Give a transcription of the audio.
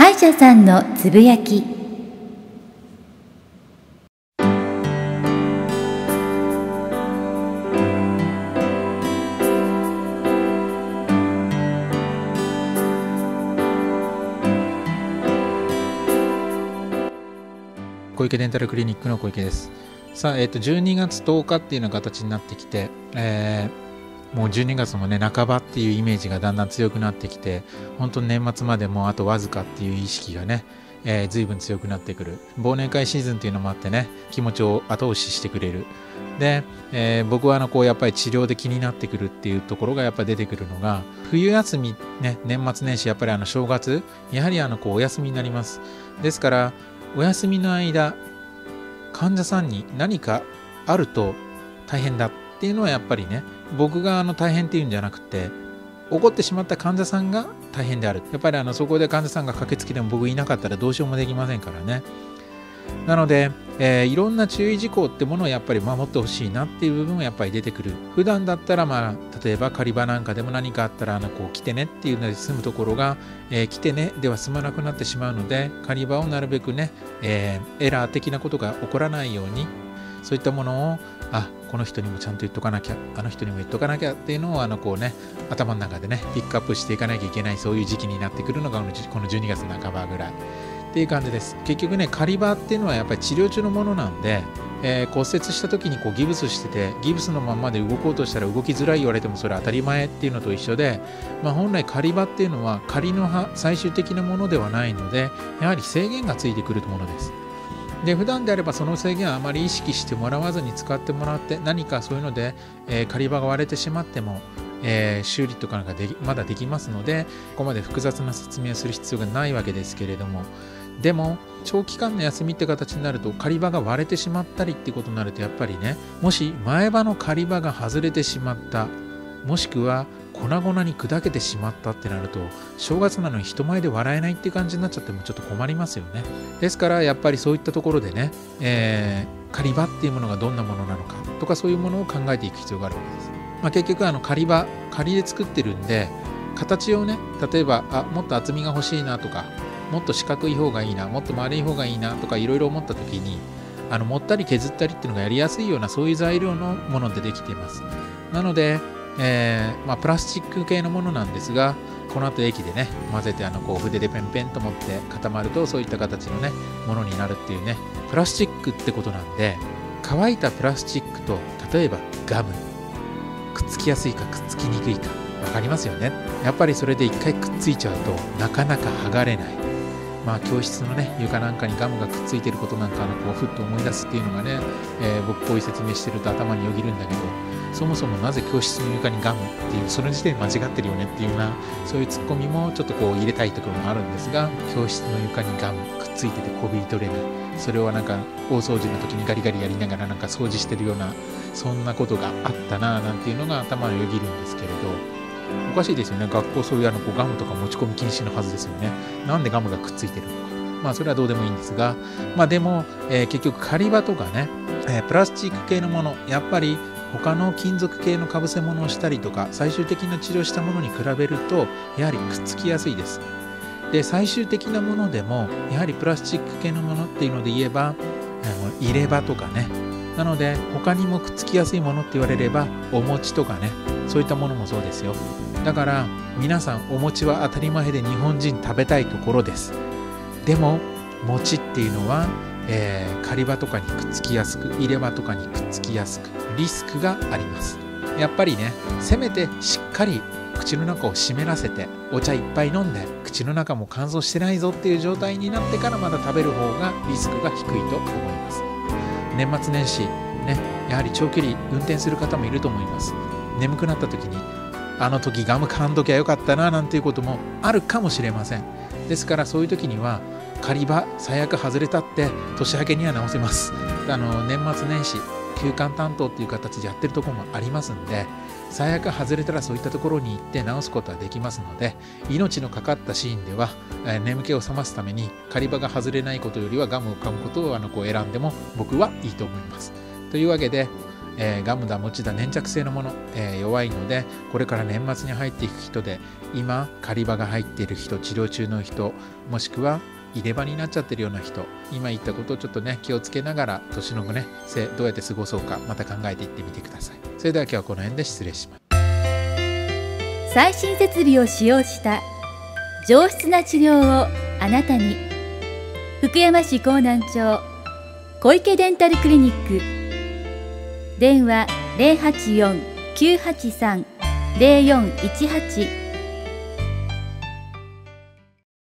歯医者さんのつぶやき。 小池デンタルクリニックの小池です。さあ、12月10日っていうような形になってきて、もう12月もね、半ばっていうイメージがだんだん強くなってきて、本当に年末までもうあとわずかっていう意識がね、随分強くなってくる。忘年会シーズンっていうのもあってね、気持ちを後押ししてくれる。で、僕はやっぱり治療で気になってくるっていうところがやっぱり出てくるのが、冬休みね、年末年始、やっぱり正月、やはりお休みになります。ですから、お休みの間、患者さんに何かあると大変だっていうのはやっぱりね、僕が大変っていうんじゃなくて、怒ってしまった患者さんが大変である。やっぱりそこで患者さんが駆けつけても僕いなかったらどうしようもできませんからね。なので、いろんな注意事項ってものをやっぱり守ってほしいなっていう部分はやっぱり出てくる。普段だったら例えば狩り場なんかでも何かあったら来てねっていうので済むところが、来てねでは済まなくなってしまうので、狩り場をなるべくね、エラー的なことが起こらないように、そういったものをこの人にもちゃんと言っとかなきゃ、あの人にも言っとかなきゃっていうのを頭の中でねピックアップしていかなきゃいけない、そういう時期になってくるのがこの12月半ばぐらいっていう感じです。結局ね、狩り場っていうのはやっぱり治療中のものなんで、骨折した時にギブスしてて、ギブスのまんまで動こうとしたら動きづらい言われてもそれは当たり前っていうのと一緒で、本来狩り場っていうのは狩りの最終的なものではないので、やはり制限がついてくるものです。で、普段であればその制限はあまり意識してもらわずに使ってもらって、何かそういうので、狩り場が割れてしまっても、修理とかまだできますので、ここまで複雑な説明をする必要がないわけですけれども、でも長期間の休みって形になると狩り場が割れてしまったりってことになると、やっぱりね、もし前歯の狩り場が外れてしまった、もしくは粉々に砕けてしまったってなると、正月なのに人前で笑えないっていう感じになっちゃってもちょっと困りますよね。ですからやっぱりそういったところでね、狩り場っていうものがどんなものなのかとか、そういうものを考えていく必要があるわけです。結局狩り場、仮で作ってるんで、形をね、例えばもっと厚みが欲しいなとか、もっと四角い方がいいな、もっと丸い方がいいなとかいろいろ思った時に、持ったり削ったりっていうのがやりやすいような、そういう材料のものでできています。なので、プラスチック系のものなんですが、この後液でね混ぜて筆でペンペンと持って固まると、そういった形のねものになるっていうね、プラスチックってことなんで、乾いたプラスチックと例えばガム、くっつきやすいかくっつきにくいか分かりますよね。やっぱりそれで一回くっついちゃうとなかなか剥がれない。教室のね床なんかにガムがくっついてることなんかふっと思い出すっていうのがね、僕こういう説明してると頭によぎるんだけど、そもそもなぜ教室の床にガムっていう、その時点で間違ってるよねっていうような、そういうツッコミもちょっと入れたいところもあるんですが、教室の床にガムくっついててこびり取れない、それは大掃除の時にガリガリやりながら掃除してるような、そんなことがあったななんていうのが頭によぎるんですけれど、おかしいですよね。学校そういうガムとか持ち込み禁止のはずですよね。なんでガムがくっついてるのか。それはどうでもいいんですが、でも、結局狩り場とかね、プラスチック系のもの、やっぱり他の金属系のかぶせ物をしたりとか、最終的な治療したものに比べるとやはりくっつきやすいです。で、最終的なものでもやはりプラスチック系のものっていうので言えば、入れ歯とかね、なので他にもくっつきやすいものって言われれば、お餅とかね、そういったものもそうですよ。だから皆さん、お餅は当たり前で日本人食べたいところです。でも餅っていうのは、狩り場とかにくっつきやすく、入れ歯とかにくっつきやすく、リスクがあります。やっぱりね、せめてしっかり口の中を湿らせて、お茶いっぱい飲んで口の中も乾燥してないぞっていう状態になってからまだ食べる方がリスクが低いと思います。年末年始ね、やはり長距離運転する方もいると思います。眠くなった時に、あの時ガム噛んどきゃよかったななんていうこともあるかもしれません。ですからそういう時には、狩り場最悪外れたって年明けには直せます。年末年始休館担当っていう形でやってるところもありますんで、最悪外れたらそういったところに行って直すことはできますので、命のかかったシーンでは、眠気を覚ますために狩り場が外れないことよりはガムを噛むことを選んでも僕はいいと思います。というわけで、 ガムだ餅だ粘着性のもの、弱いので、これから年末に入っていく人で、今狩り場が入っている人、治療中の人、もしくは入れ歯になっちゃってるような人、今言ったことをちょっとね気をつけながら年のねどうやって過ごそうか、また考えていってみてください。それでは今日はこの辺で失礼します。 最新設備を使用した上質な治療をあなたに。福山市江南町小池デンタルクリニック。電話084-983-0418